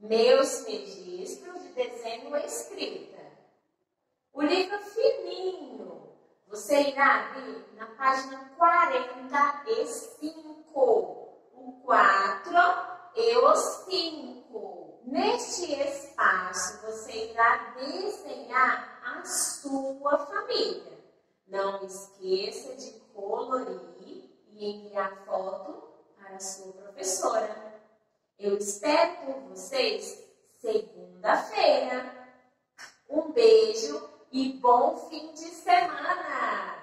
meus registros de desenho e escrita. O livro fininho, você irá ver na página 45, o 4 e o 5. Neste espaço, você irá desenhar a sua família. Não esqueça de colorir e enviar foto para a sua professora. Eu espero por vocês segunda-feira. Um beijo e bom fim de semana!